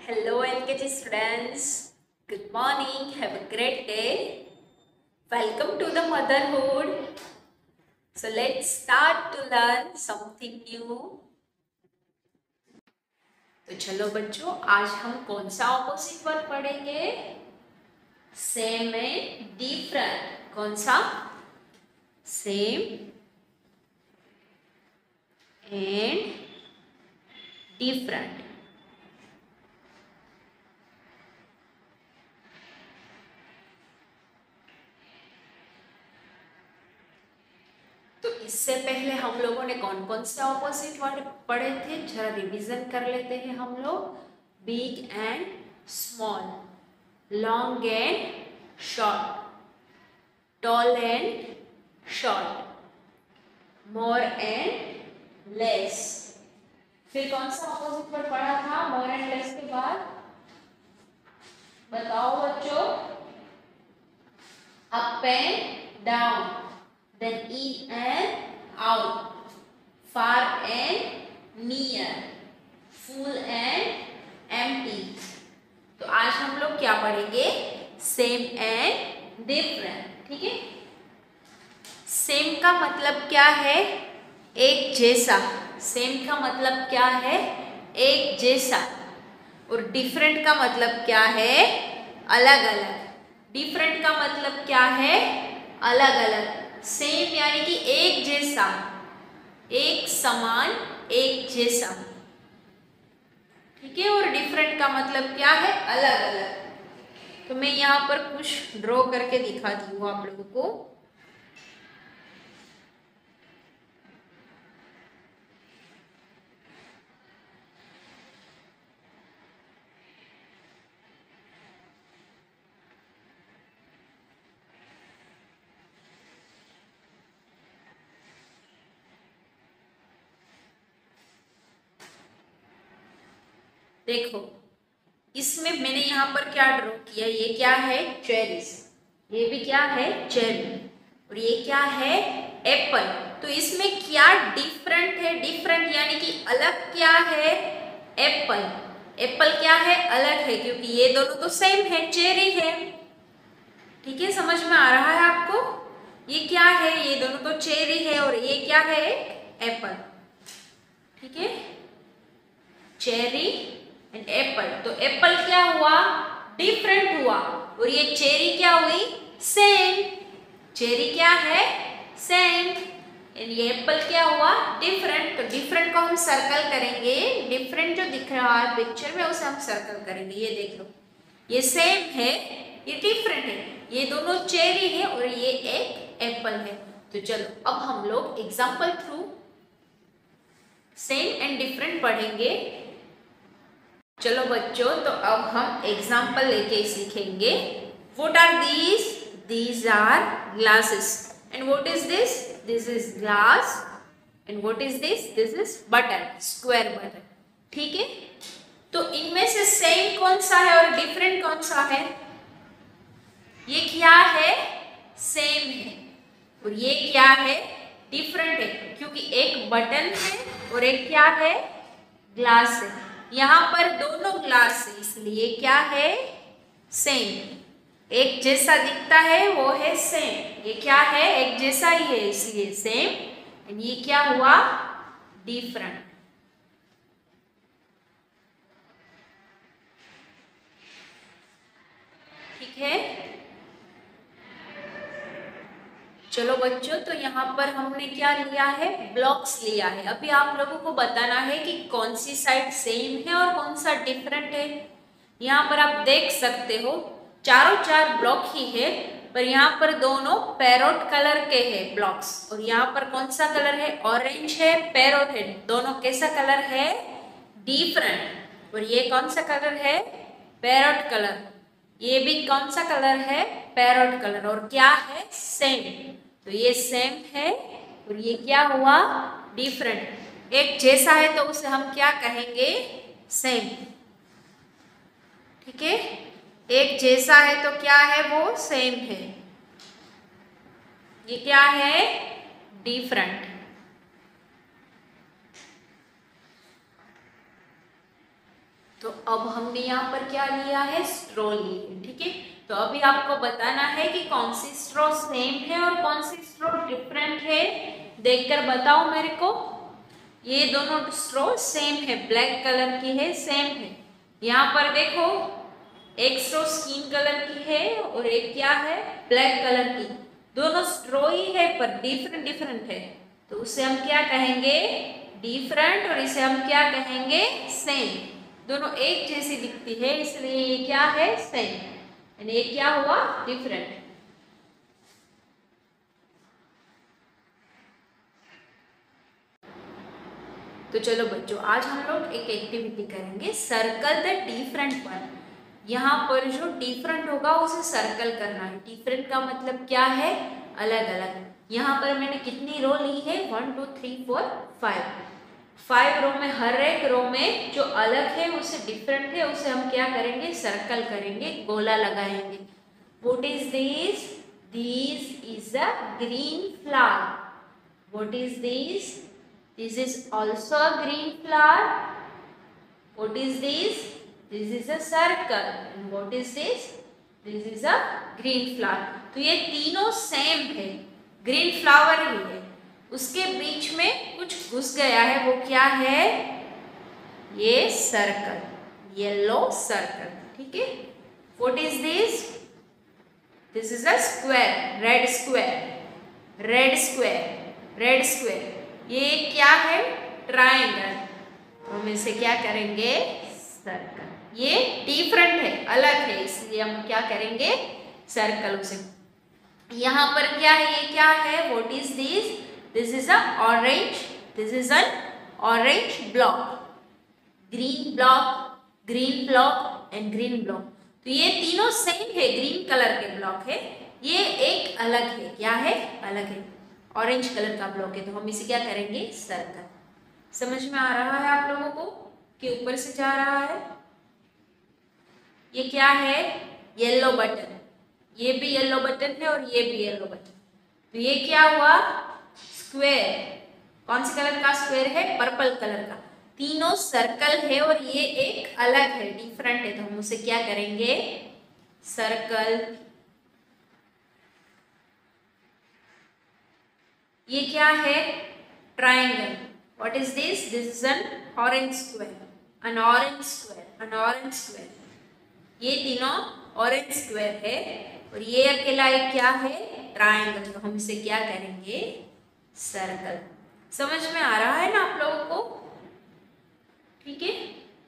Hello LKG students. Good morning. Have a great day. Welcome to the motherhood. So let's start to learn something new. तो चलो बच्चों, आज हम कौन सा ऑपोजिट वर्ड पढ़ेंगे? Same and different. कौन सा? Same and different. तो इससे पहले हम लोगों ने कौन कौन से ऑपोजिट वर्ड पढ़े थे, जरा रिवीजन कर लेते हैं हम लोग. Big and small, long and short, tall and short, more and less. फिर कौन सा ऑपोजिट वर्ड पढ़ा था मोर एंड लेस के बाद? बताओ बच्चों. Up and down, then in and out, far and near, full and empty. तो आज हम लोग क्या पढ़ेंगे? Same and different. ठीक है. सेम का मतलब क्या है? एक जैसा. सेम का मतलब क्या है? एक जैसा. और डिफरेंट का मतलब क्या है? अलग अलग. डिफरेंट का मतलब क्या है? अलग अलग. सेम यानी कि एक जैसा, एक समान, एक जैसा. ठीक है. और डिफरेंट का मतलब क्या है? अलग अलग. तो मैं यहाँ पर कुछ ड्रॉ करके दिखाती हूँ आप लोगों को. देखो, इसमें मैंने यहाँ पर क्या ड्रॉ किया. ये क्या है? चेरीज. ये भी क्या है? चेरी. और ये क्या है? एप्पल. तो इसमें क्या डिफरेंट है? डिफरेंट यानी कि अलग क्या है? एप्पल. एप्पल क्या है? अलग है, क्योंकि ये दोनों तो सेम है, चेरी है. ठीक है. समझ में आ रहा है आपको? ये क्या है? ये दोनों तो चेरी है. और ये क्या है? एप्पल. ठीक है. Cherry and apple. तो एप्पल क्या हुआ? डिफरेंट हुआ. और ये चेरी क्या हुई? सेम. चेरी क्या है? सेम. एंड ये एप्पल क्या हुआ? डिफरेंट. तो डिफरेंट को हम सर्कल करेंगे. डिफरेंट जो दिख रहा है पिक्चर में उसे हम सर्कल करेंगे. ये देख लो, ये सेम है, ये डिफरेंट है. ये दोनों चेरी है और ये एक एप्पल है. तो चलो अब हम लोग example through same and different पढ़ेंगे. चलो बच्चों, तो अब हम एग्जाम्पल लेके सीखेंगे. What are these? These are glasses. And what is this? This is glass. And what is this? This is button, square button. ठीक है. तो इनमें से सेम कौन सा है और डिफरेंट कौन सा है? ये क्या है? सेम है. और ये क्या है? डिफरेंट है, क्योंकि एक बटन है और एक क्या है? ग्लास है. यहाँ पर दोनों ग्लास है, इसलिए क्या है? सेम. एक जैसा दिखता है वो है सेम. ये क्या है? एक जैसा ही है, इसलिए सेम. एंड ये क्या हुआ? डिफरेंट. ठीक है. चलो बच्चों, तो यहाँ पर हमने क्या लिया है? ब्लॉक्स लिया है. अभी आप लोगों को बताना है कि कौन सी साइड सेम है और कौन सा डिफरेंट है. यहाँ पर आप देख सकते हो चारों चार ब्लॉक ही है, पर यहाँ पर दोनों पैरोट कलर के हैं ब्लॉक्स. और यहाँ पर कौन सा कलर है? ऑरेंज है, पैरोट है. दोनों कैसा कलर है? डिफरेंट. और ये कौन सा कलर है? Parrot colour. ये भी कौन सा कलर है? Parrot colour. और क्या है? सेम. तो ये सेम है और ये क्या हुआ? डिफरेंट. एक जैसा है तो उसे हम क्या कहेंगे? सेम. ठीक है. एक जैसा है तो क्या है? वो सेम है. ये क्या है? डिफरेंट. तो अब हमने यहाँ पर क्या लिया है, स्ट्रॉ ली है, ठीक है। तो अभी आपको बताना है कि कौन सी स्ट्रॉ सेम है और कौन सी स्ट्रॉ डिफरेंट है, देखकर बताओ मेरे को। ये दोनों स्ट्रॉ सेम है, ब्लैक कलर की है, सेम है। यहाँ पर देखो, एक स्ट्रॉ स्किन कलर की है और एक क्या है, ब्लैक कलर की। दोनों स्ट्रॉ ही है पर डिफरेंट डिफरेंट है, तो उसे हम क्या कहेंगे, डिफरेंट, और इसे हम क्या कहेंगे, सेम। दोनों एक जैसी दिखती है, इसलिए ये क्या है, सेम, यानी ये क्या हुआ, डिफरेंट। तो चलो बच्चों, आज हम लोग एक एक्टिविटी करेंगे, सर्कल द डिफरेंट वन। यहाँ पर जो डिफरेंट होगा उसे सर्कल करना है। डिफरेंट का मतलब क्या है, अलग अलग। यहाँ पर मैंने कितनी रो ली है, 1 2 3 4 5 रो में, हर एक रो में जो अलग है, उसे डिफरेंट है, उसे हम क्या करेंगे, सर्कल करेंगे, गोला लगाएंगे। What is this, this is a green flower. What is this, this is also a green flower. What is this, this is a circle. And what is this, this is a green flower. तो ये तीनों same है, green flower ही है, उसके बीच में कुछ घुस गया है, वो क्या है, ये सर्कल, येलो सर्कल, ठीक है। What is this, this is a square, red square, red square, red square. ये क्या है, ट्रायंगल, तो हम इसे क्या करेंगे, सर्कल। ये डिफरेंट है, अलग है, इसलिए हम क्या करेंगे, सर्कल उसे। यहाँ पर क्या है, ये क्या है, what is this, this is a orange, this is an orange block, green block, green block and green block. तो ये तीनों सेम है, ग्रीन कलर के ब्लॉक है, ये एक अलग है, क्या है, अलग है, ऑरेंज कलर का ब्लॉक है, तो हम इसे क्या करेंगे, सर्कल। समझ में आ रहा है आप लोगों को कि ऊपर से जा रहा है। ये क्या है, येलो बटन, ये भी येलो बटन है और ये भी येलो बटन। तो ये क्या हुआ, स्क्वायर, कौन से कलर का स्क्वायर है, पर्पल कलर का। तीनों सर्कल है और ये एक अलग है, डिफरेंट है, तो हम उसे क्या करेंगे, सर्कल। ये क्या है, triangle. What is this, this is an orange square, an orange square, an orange square. ये तीनों ऑरेंज स्क्वायर है और ये अकेला एक क्या है, ट्रायंगल, तो हम इसे क्या करेंगे, सर्कल। समझ में आ रहा है ना आप लोगों को, ठीक है।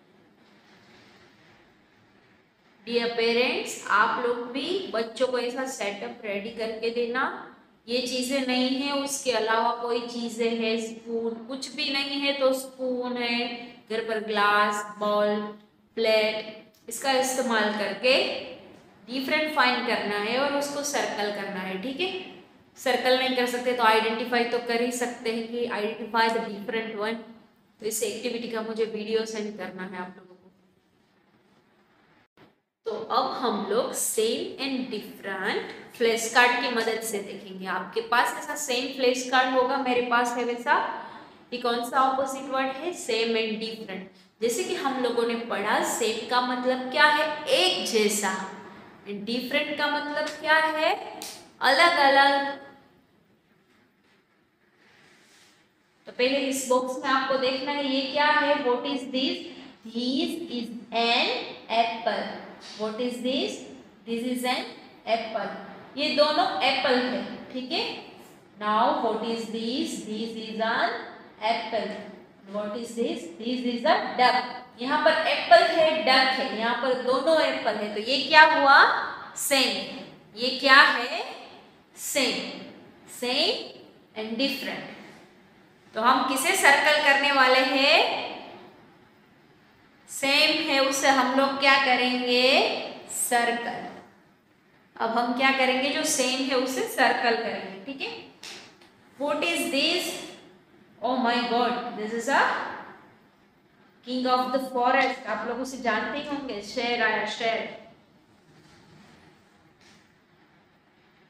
डियर पेरेंट्स, आप लोग भी बच्चों को ऐसा सेटअप रेडी करके देना। ये चीजें नहीं है, उसके अलावा कोई चीजें है, स्पून, कुछ भी नहीं है तो स्पून है, घर पर ग्लास, बॉल, प्लेट, इसका इस्तेमाल करके डिफरेंट फाइंड करना है और उसको सर्कल करना है, ठीक है। सर्कल नहीं कर सकते तो आइडेंटिफाई तो कर ही सकते हैं कि आइडेंटिफाई द डिफरेंट वन। तो इस एक्टिविटी का मुझे वीडियो सेंड करना है आप लोगों को। तो अब हम लोग same and different flash card की मदद से देखेंगे। आपके पास ऐसा सेम फ्लैश कार्ड होगा, मेरे पास है वैसा। ये कौन सा ऑपोजिट वर्ड है, सेम एंड डिफरेंट। जैसे कि हम लोगों ने पढ़ा, सेम का मतलब क्या है, एक जैसा, एंड डिफरेंट का मतलब क्या है, अलग अलग। तो पहले इस बॉक्स में आपको देखना है, ये क्या है, what is this, this is an apple. What is this, this is an apple. ये दोनों एप्पल है, ठीक है। Now what is this, this is an apple. What is this, this is a duck. यहाँ पर एप्पल है, duck है, यहाँ पर दोनों एप्पल है, तो ये क्या हुआ, सेम। ये क्या है, सेम, सेम एंड डिफरेंट। तो हम किसे सर्कल करने वाले हैं, सेम है उसे हम लोग क्या करेंगे, सर्कल। अब हम क्या करेंगे, जो सेम है उसे सर्कल करेंगे, ठीक है। What is this, oh my god, this is a king of the forest. आप लोग उसे जानते ही होंगे, शेर आया, शेर,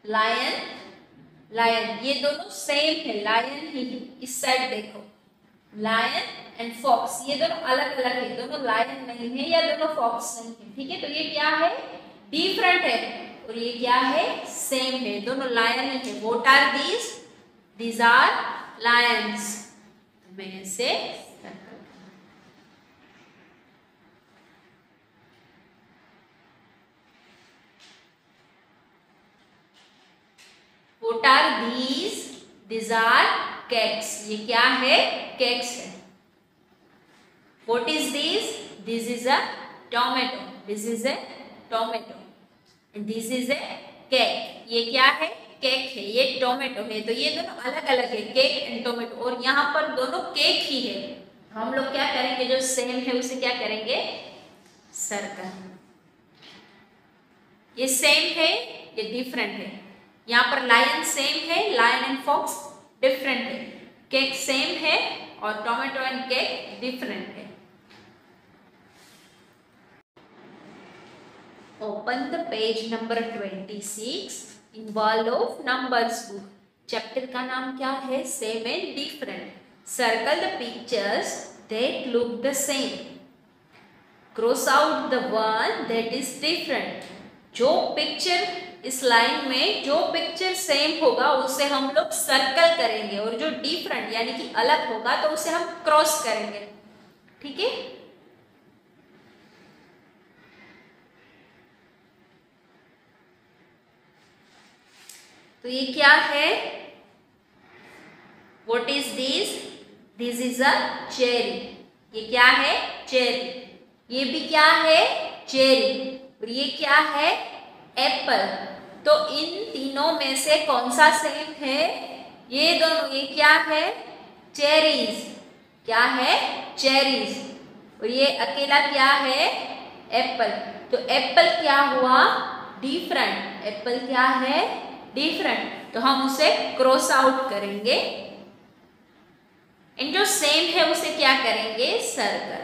लायन, लायन। ये दोनों सेम है, लायन ही। इस साइड देखो, लायन एंड फॉक्स, ये दोनों अलग अलग है, दोनों लायन नहीं है या दोनों फॉक्स नहीं है, ठीक है। तो ये क्या है, डिफरेंट है, और ये क्या है, सेम है, दोनों लायन है। What are these, these are lions. तो मैं इसे What are these? These are cakes. ये क्या है, cakes है। What is this? This is a tomato. This is a tomato. And this is a cake. ये क्या है, केक है, ये टोमेटो है। तो ये दोनों अलग अलग है, केक एंड टोमेटो, और यहाँ पर दोनों केक ही है। हम लोग क्या करेंगे, जो सेम है उसे क्या करेंगे, सर्कल। ये सेम है, ये डिफरेंट है। यहाँ पर लायन सेम है, लायन एंड फॉक्स डिफरेंट है। केक सेम है और टोमेटो एंड केक डिफरेंट है। Open the page number 26 in wall of numbers book. Chapter का नाम क्या है, same and different. Circle the pictures that look the same, cross out the one that is different. जो picture इस line में जो picture same होगा उसे हम लोग सर्कल करेंगे, और जो डिफरेंट यानी कि अलग होगा तो उसे हम क्रॉस करेंगे, ठीक है। तो ये क्या है, what is this, this is a cherry. ये क्या है, चेरी। ये भी क्या है, चेरी। और ये क्या है, एप्पल। तो इन तीनों में से कौन सा सेम है, ये दोनों। ये क्या है, चेरीज। क्या है, चेरीज। और ये अकेला क्या है, एप्पल। तो एप्पल क्या हुआ, डिफरेंट। एप्पल क्या है, डिफरेंट। तो हम उसे क्रॉस आउट करेंगे, एंड जो सेम है उसे क्या करेंगे, circle.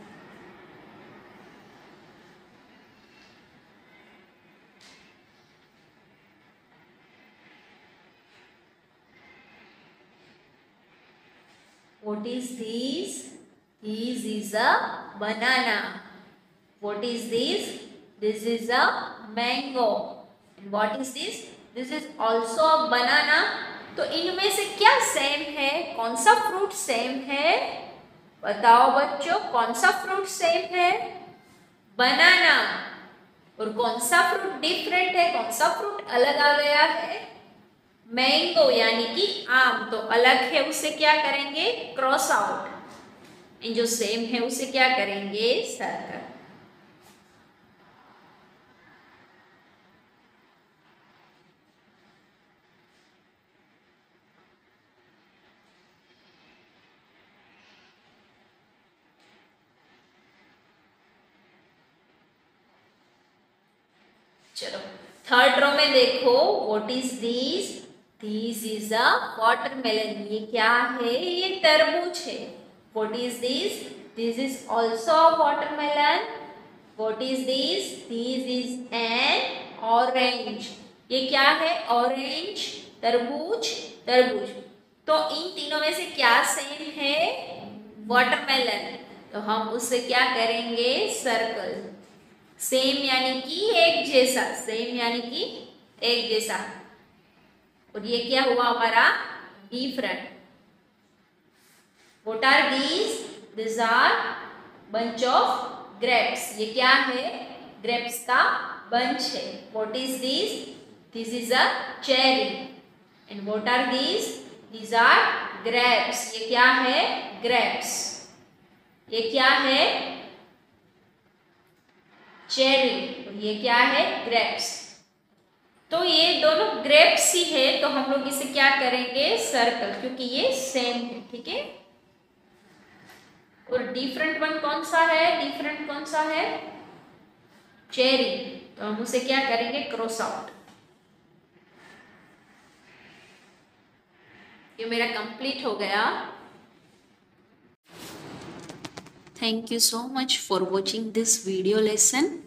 What is this? This is a banana. What is this? This is a mango. And what is this? This is also a banana. तो इनमें से क्या सेम है, कौन सा फ्रूट सेम है, बताओ बच्चों, कौन सा फ्रूट सेम है, बनाना। और कौन सा फ्रूट डिफरेंट है, कौन सा फ्रूट अलग आ गया है, मैंगो यानी कि आम। तो अलग है उसे क्या करेंगे, क्रॉस आउट। एंड जो सेम है उसे क्या करेंगे, सर्कल। चलो थर्ड रो में देखो, what is this, this is a watermelon. ये क्या है, ये तरबूज है। What is this, this is also a watermelon. What is this, this is an orange. ये क्या है, ऑरेंज, तरबूज, तरबूज। तो इन तीनों में से क्या सेम है, वाटरमेलन। तो हम उससे क्या करेंगे, सर्कल। सेम यानी कि एक जैसा, सेम यानी कि एक जैसा। और ये क्या हुआ हमारा, different. What are these, this are bunch of grapes. ये क्या है, ग्रेप्स का बंच है। What is this, this is a cherry. And what are these, these are grapes. ये क्या है, ग्रेप्स। ये क्या है, चेरी। और ये क्या है, ग्रेप्स। तो ये दोनों ग्रेप्स ही है, तो हम लोग इसे क्या करेंगे, सर्कल, क्योंकि ये सेम है, ठीक है। और डिफरेंट वन कौन सा है, डिफरेंट कौन सा है, चेरी। तो हम उसे क्या करेंगे, क्रॉस आउट। ये मेरा कंप्लीट हो गया। Thank you so much for watching this video lesson.